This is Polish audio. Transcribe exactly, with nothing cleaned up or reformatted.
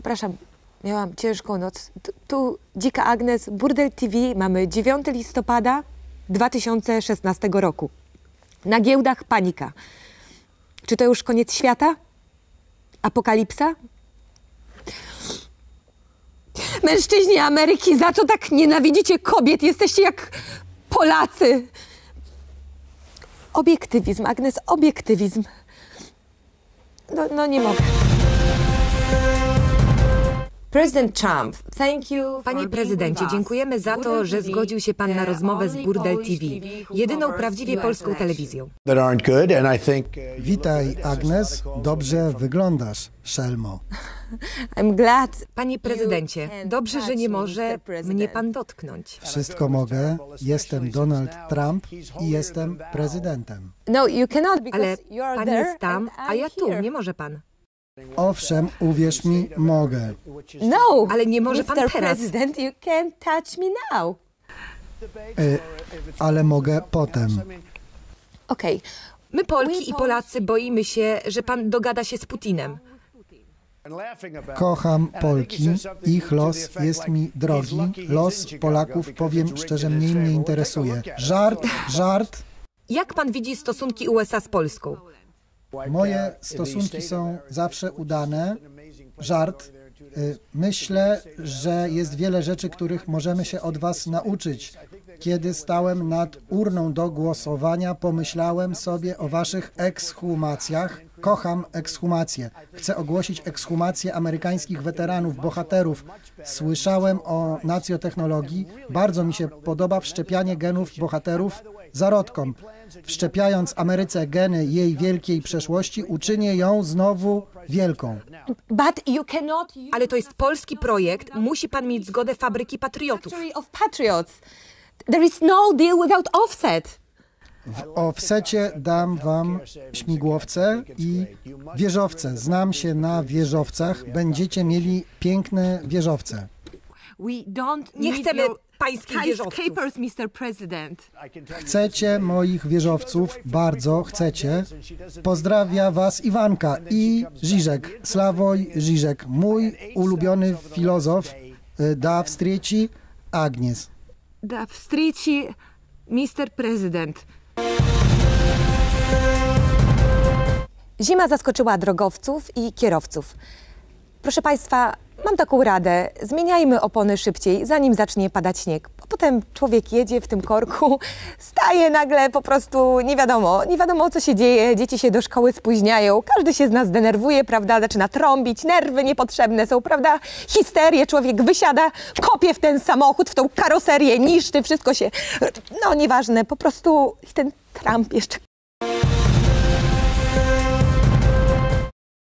Przepraszam, miałam ciężką noc. Tu, tu Dzika Agnes, Burdel T V. Mamy dziewiątego listopada dwa tysiące szesnastego roku. Na giełdach panika. Czy to już koniec świata? Apokalipsa? Mężczyźni Ameryki, za co tak nienawidzicie kobiet? Jesteście jak Polacy. Obiektywizm, Agnes, obiektywizm. No, no nie mogę. Prezydent Trump, thank you. Panie prezydencie, dziękujemy za to, że zgodził się pan na rozmowę z Burdel T V, jedyną prawdziwie polską telewizją. Witaj, Agnes. Dobrze wyglądasz, szelmo. I'm glad. Panie prezydencie, dobrze, że nie może mnie pan dotknąć. Wszystko mogę. Jestem Donald Trump i jestem prezydentem. No, you cannot, because Ale you're pan there jest tam, and a ja I'm tu, here. nie może pan. Owszem, uwierz mi, mogę. No, Ale nie może pan mister teraz. President, you can't touch me now. Y, ale mogę potem. Okej. My Polki i Polacy boimy się, że pan dogada się z Putinem. Kocham Polki. Ich los jest mi drogi. Los Polaków, powiem szczerze, mniej mnie interesuje. Żart, żart. Jak pan widzi stosunki U S A z Polską? Moje stosunki są zawsze udane. Żart. Y, Myślę, że jest wiele rzeczy, których możemy się od was nauczyć. Kiedy stałem nad urną do głosowania, pomyślałem sobie o waszych ekshumacjach. Kocham ekshumacje. Chcę ogłosić ekshumację amerykańskich weteranów, bohaterów. Słyszałem o nacjotechnologii. Bardzo mi się podoba wszczepianie genów bohaterów zarodkom. Wszczepiając Ameryce geny jej wielkiej przeszłości, uczynię ją znowu wielką. But you cannot use Ale to jest polski projekt, musi pan mieć zgodę fabryki patriotów. Factory of Patriots. There is no deal without offset. W offsecie dam wam śmigłowce i wieżowce. Znam się na wieżowcach. Będziecie mieli piękne wieżowce. We don't Nie need chcemy your pańskich wieżowców. skyscrapers, mister President. Chcecie moich wieżowców? Bardzo chcecie. Pozdrawia was Iwanka i Žižek. Sławoj Žižek. Mój ulubiony filozof. y, Da wstrzeci Agnes. Da wstrzeci, mister President. Zima zaskoczyła drogowców i kierowców. Proszę Państwa, mam taką radę. Zmieniajmy opony szybciej, zanim zacznie padać śnieg. Bo potem człowiek jedzie w tym korku, staje nagle po prostu, nie wiadomo, nie wiadomo co się dzieje, dzieci się do szkoły spóźniają, każdy się z nas denerwuje, prawda, zaczyna trąbić, nerwy niepotrzebne są, prawda, histerię, człowiek wysiada, kopie w ten samochód, w tą karoserię, niszczy, wszystko się, no nieważne, po prostu ten Trump jeszcze